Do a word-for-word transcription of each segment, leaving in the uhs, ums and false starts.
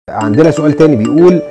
عندنا سؤال تاني بيقول،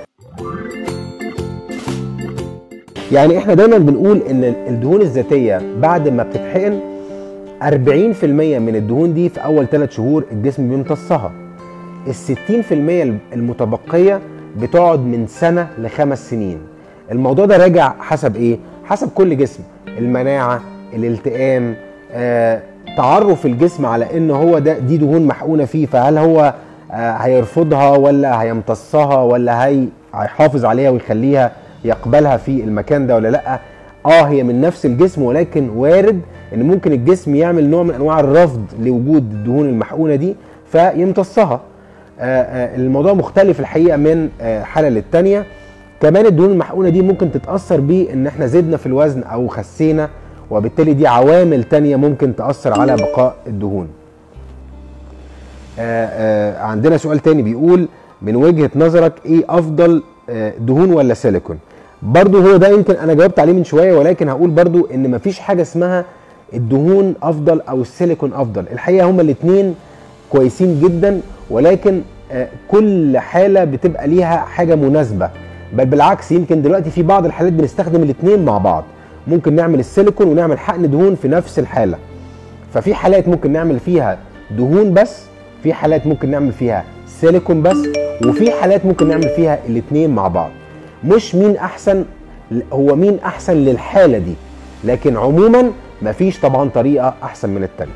يعني احنا دايما بنقول ان الدهون الذاتيه بعد ما بتتحقن أربعين في المية من الدهون دي في اول ثلاث شهور الجسم بيمتصها، ال ستين في المية المتبقيه بتقعد من سنه لخمس سنين. الموضوع ده راجع حسب ايه؟ حسب كل جسم، المناعه، الالتئام، آه، تعرف الجسم على ان هو ده دي دهون محقونه فيه، فهل هو آه هيرفضها ولا هيمتصها ولا هي هيحافظ عليها ويخليها يقبلها في المكان ده ولا لا. اه هي من نفس الجسم، ولكن وارد ان ممكن الجسم يعمل نوع من انواع الرفض لوجود الدهون المحقونه دي فيمتصها. آه آه الموضوع مختلف الحقيقه من آه حاله للتانيه. كمان الدهون المحقونه دي ممكن تتاثر بان احنا زدنا في الوزن او خسينا، وبالتالي دي عوامل تانيه ممكن تاثر على بقاء الدهون. آه آه عندنا سؤال تاني بيقول، من وجهة نظرك ايه افضل آه دهون ولا سيليكون؟ برضو هو ده يمكن انا جاوبت عليه من شوية، ولكن هقول برضو ان مفيش حاجة اسمها الدهون افضل او السيليكون افضل. الحقيقة هما الاتنين كويسين جدا، ولكن آه كل حالة بتبقى ليها حاجة مناسبة. بل بالعكس، يمكن دلوقتي في بعض الحالات بنستخدم الاتنين مع بعض، ممكن نعمل السيليكون ونعمل حقن دهون في نفس الحالة. ففي حالات ممكن نعمل فيها دهون بس، في حالات ممكن نعمل فيها سيليكون بس، وفي حالات ممكن نعمل فيها الاثنين مع بعض. مش مين احسن، هو مين احسن للحالة دي، لكن عموما مفيش طبعا طريقة احسن من التانية.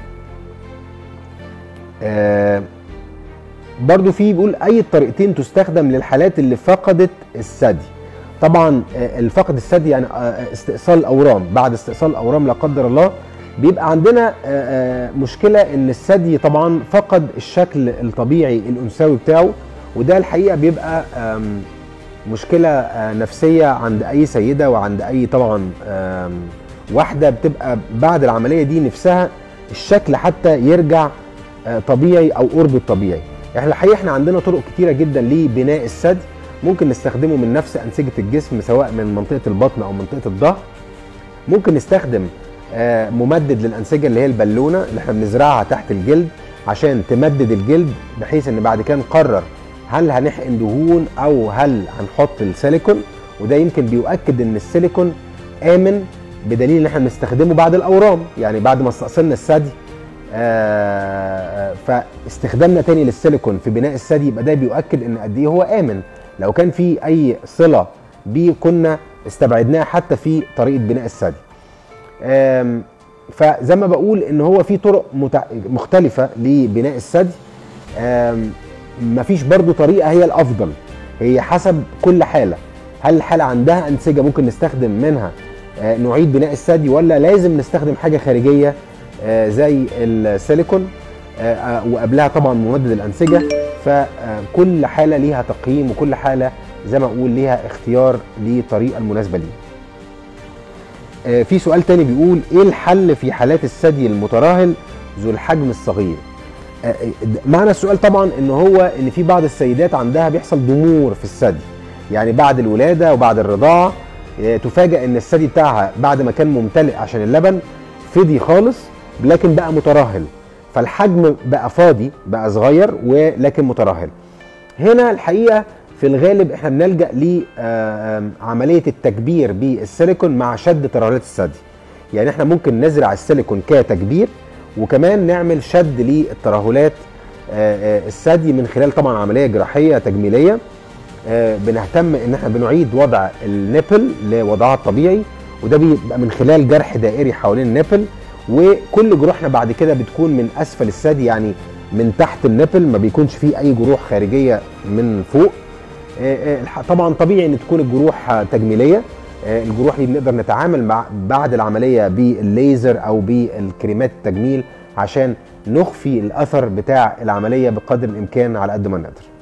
آه برضو في بيقول اي الطريقتين تستخدم للحالات اللي فقدت الثدي. طبعا آه الفقد الثدي يعني آه استئصال الاورام، بعد استئصال الاورام لا قدر الله بيبقى عندنا مشكلة ان الثدي طبعا فقد الشكل الطبيعي الانثوي بتاعه، وده الحقيقة بيبقى مشكلة نفسية عند اي سيدة وعند اي طبعا واحدة بتبقى بعد العملية دي نفسها الشكل حتى يرجع طبيعي او قرب الطبيعي. احنا الحقيقة احنا عندنا طرق كتيرة جدا لبناء الثدي، ممكن نستخدمه من نفس انسجة الجسم سواء من منطقة البطن او منطقة الظهر. ممكن نستخدم ممدد للأنسجة اللي هي البالونة اللي احنا بنزرعها تحت الجلد عشان تمدد الجلد، بحيث ان بعد كده نقرر هل هنحقن دهون او هل هنحط السيليكون. وده يمكن بيؤكد ان السيليكون آمن، بدليل ان احنا بنستخدمه بعد الأورام، يعني بعد ما استأصلنا الثدي فاستخدامنا تاني للسيليكون في بناء الثدي، يبقى ده بيؤكد ان قد ايه هو آمن. لو كان في اي صلة بيه كنا استبعدناها حتى في طريقة بناء الثدي. فزي ما بقول ان هو في طرق مختلفة لبناء الثدي، مفيش برضو طريقة هي الافضل، هي حسب كل حالة. هل الحالة عندها انسجة ممكن نستخدم منها نعيد بناء الثدي، ولا لازم نستخدم حاجة خارجية زي السيليكون وقبلها طبعا ممدد الانسجة. فكل حالة ليها تقييم، وكل حالة زي ما اقول ليها اختيار للطريقة المناسبة ليها. في سؤال تاني بيقول، ايه الحل في حالات الثدي المتراهل ذو الحجم الصغير؟ معنى السؤال طبعا ان هو ان في بعض السيدات عندها بيحصل ضمور في الثدي، يعني بعد الولادة وبعد الرضاعة تفاجأ ان الثدي بتاعها بعد ما كان ممتلئ عشان اللبن فضي خالص، لكن بقى متراهل، فالحجم بقى فاضي بقى صغير ولكن متراهل. هنا الحقيقة في الغالب احنا بنلجأ لعملية التكبير بالسيليكون مع شد ترهلات الثدي. يعني احنا ممكن نزرع السيليكون كتكبير، وكمان نعمل شد للترهلات الثدي من خلال طبعا عملية جراحية تجميلية. بنهتم ان احنا بنعيد وضع النيبل لوضعها الطبيعي، وده بيبقى من خلال جرح دائري حوالين النيبل. وكل جروحنا بعد كده بتكون من اسفل الثدي، يعني من تحت النيبل، ما بيكونش فيه اي جروح خارجية من فوق. طبعا طبيعي ان تكون الجروح تجميليه. الجروح دي بنقدر نتعامل مع بعد العمليه بالليزر او بالكريمات التجميل عشان نخفي الاثر بتاع العمليه بقدر الامكان على قد ما نقدر.